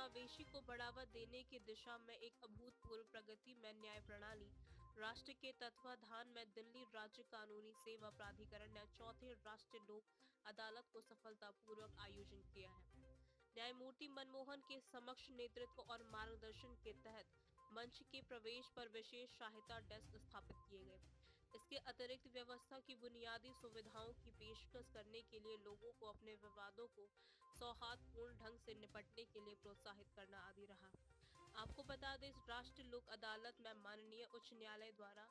समावेशी को बढ़ावा देने की दिशा में एक अभूतपूर्व प्रगति में न्याय प्रणाली राष्ट्र के तत्वाधान में दिल्ली राज्य कानूनी सेवा प्राधिकरण ने चौथे राष्ट्रीय लोक अदालत को सफलतापूर्वक आयोजन किया है। न्यायमूर्ति मनमोहन के समक्ष नेतृत्व और मार्गदर्शन के तहत मंच के प्रवेश पर विशेष सहायता डेस्क स्थापित किए गए। इसके अतिरिक्त व्यवस्था की बुनियादी सुविधाओं की पेशकश करने के लिए लोगों को अपने विवादों को सौहार्दपूर्ण ढंग से निपटने के लिए प्रोत्साहित करना आदि रहा। आपको बता दें, इस राष्ट्रीय लोक अदालत में माननीय उच्च न्यायालय द्वारा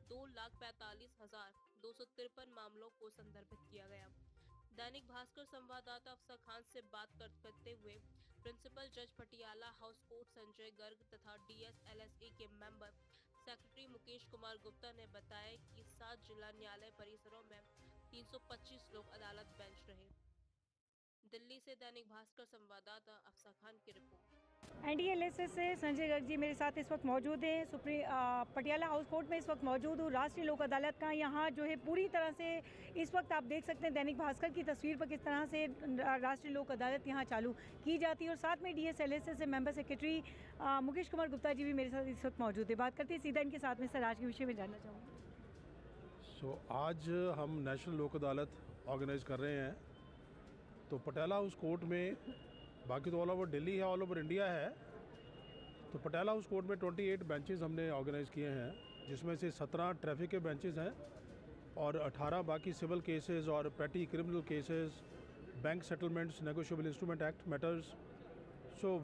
2,45,253 मामलों को संदर्भित किया गया। दैनिक भास्कर संवाददाता अफसर खान से बात करते हुए प्रिंसिपल जज पटियाला हाउस कोर्ट संजय गर्ग तथा DSLSA के मेंबर सेक्रेटरी मुकेश कुमार गुप्ता ने बताया कि 7 जिला न्यायालय परिसरों में 325 लोक अदालत बेंच रहे। दिल्ली से दैनिक भास्कर संवाददाता अफसर खान की रिपोर्ट। NDLSA से संजय गर्ग जी मेरे साथ इस वक्त मौजूद हैं। पटियाला हाउस कोर्ट में इस वक्त मौजूद हूँ। राष्ट्रीय लोक अदालत का यहाँ जो है पूरी तरह से इस वक्त आप देख सकते हैं दैनिक भास्कर की तस्वीर पर किस तरह से राष्ट्रीय लोक अदालत यहाँ चालू की जाती है। और साथ में DSLSA से मेंबर सेक्रेटरी मुकेश कुमार गुप्ता जी भी मेरे साथ इस वक्त मौजूद है। बात करते हैं सीधा इनके साथ में। सर, आज के विषय में जानना चाहूँगी। आज हम नेशनल लोक अदालत ऑर्गेनाइज कर रहे हैं। तो पटियाला हाउस कोर्ट में, बाकी तो ऑल ओवर दिल्ली है, ऑल ओवर इंडिया है। तो पटियाला हाउस कोर्ट में 28 बेंचेस हमने ऑर्गेनाइज़ किए हैं, जिसमें से 17 ट्रैफिक के बेंचेस हैं और 18 बाकी सिविल केसेस और petty criminal cases, bank settlements, negotiable instrument act matters. So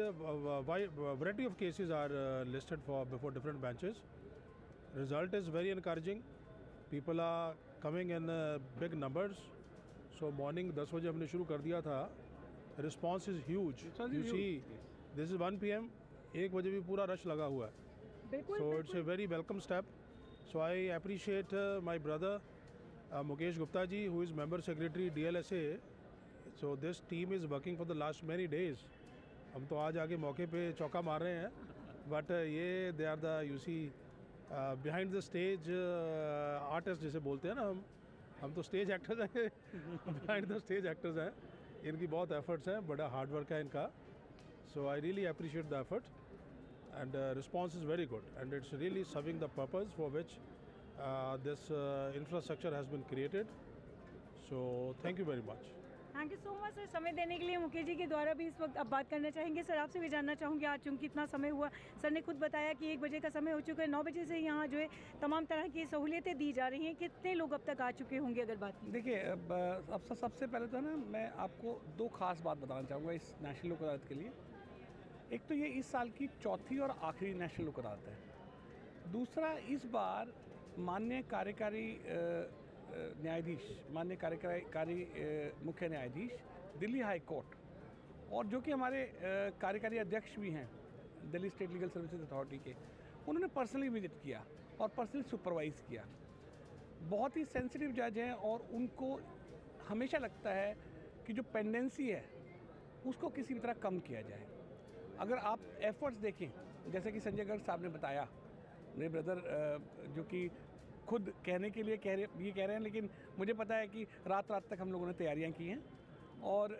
variety of cases are listed for before different benches. Result is very encouraging. People are coming in big numbers. So morning 10 बजे हमने शुरू कर दिया था. Response is huge. You see, this is 1 PM. 1 बजे भी पूरा rush लगा हुआ है. So it's a very welcome step. So I appreciate my brother Mukesh Gupta ji, who is member secretary DLSA. So this team is working for the last many days. हम तो आज आके मौके पे चौका मार रहे हैं. But ये they are the behind the stage artists जिसे बोलते हैं ना, हम तो स्टेज एक्टर्स हैं. behind the stage actors हैं. इनकी बहुत एफर्ट्स हैं, बड़ा हार्ड वर्क है इनका. So I really appreciate the effort and response is very good and it's really serving the purpose for which this infrastructure has been created. So thank you very much. Thank you so much sir, समय देने के लिए। मुकेश जी के द्वारा भी इस वक्त अब बात करना चाहेंगे। सर, आपसे भी जानना चाहूँगी, आज चूँकि इतना समय हुआ, सर ने खुद बताया कि 1 बजे का समय हो चुका है, 9 बजे से यहाँ जो है तमाम तरह की सहूलियतें दी जा रही हैं। कितने लोग अब तक आ चुके होंगे अगर बात की? देखिए, अब सबसे पहले तो ना मैं आपको 2 खास बात बताना चाहूँगा इस नेशनल लोक अदालत के लिए। एक तो ये इस साल की चौथी और आखिरी नेशनल लोक अदालत है। दूसरा, इस बार माननीय कार्यकारी न्यायाधीश, माननीय कार्यकारी मुख्य न्यायाधीश दिल्ली हाई कोर्ट, और जो कि हमारे कार्यकारी अध्यक्ष भी हैं Delhi state legal services authority के, उन्होंने पर्सनली विजिट किया और पर्सनली सुपरवाइज़ किया। बहुत ही सेंसिटिव जज हैं और उनको हमेशा लगता है कि जो पेंडेंसी है उसको किसी भी तरह कम किया जाए। अगर आप एफर्ट्स देखें, जैसे कि संजय गर्ग साहब ने बताया, मेरे ब्रदर जो कि खुद कहने के लिए कह रहे हैं, लेकिन मुझे पता है कि रात तक हम लोगों ने तैयारियां की हैं और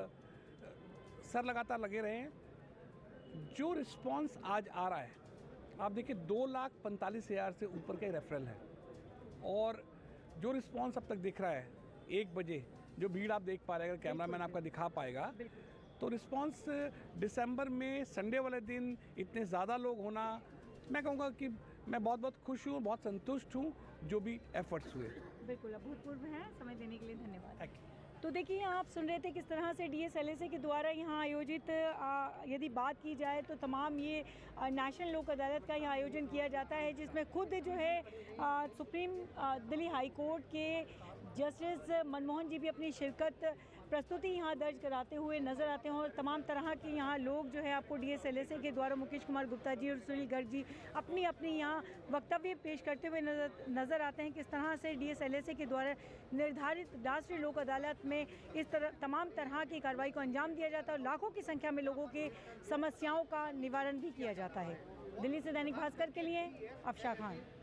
सर लगातार लगे रहे हैं। जो रिस्पांस आज आ रहा है, आप देखिए 2,45,000 से ऊपर का रेफरल है और जो रिस्पांस अब तक दिख रहा है 1 बजे, जो भीड़ आप देख पा रहे हैं, अगर कैमरामैन आपका दिखा पाएगा, तो रिस्पांस दिसंबर में संडे वाले दिन इतने ज़्यादा लोग होना, मैं कहूँगा कि मैं बहुत खुश हूँ, बहुत संतुष्ट हूँ जो भी एफर्ट्स हुए। बिल्कुल अभूतपूर्व हैं। समय देने के लिए धन्यवाद। तो देखिए, आप सुन रहे थे किस तरह से DSLSA के द्वारा यहाँ आयोजित यदि बात की जाए तो तमाम ये नेशनल लोक अदालत का यहाँ आयोजन किया जाता है, जिसमें खुद जो है सुप्रीम दिल्ली हाई कोर्ट के जस्टिस मनमोहन जी भी अपनी शिरकत प्रस्तुति यहाँ दर्ज कराते हुए नज़र आते हैं और तमाम तरह के यहाँ लोग जो है आपको DSLSA के द्वारा मुकेश कुमार गुप्ता जी और सुनील गर्ग जी अपनी यहाँ वक्तव्य पेश करते हुए नज़र आते हैं। किस तरह से DSLSA के द्वारा निर्धारित राष्ट्रीय लोक अदालत में इस तरह तमाम तरह की कार्रवाई को अंजाम दिया जाता है और लाखों की संख्या में लोगों के समस्याओं का निवारण भी किया जाता है। दिल्ली से दैनिक भास्कर के लिए अफशा खान।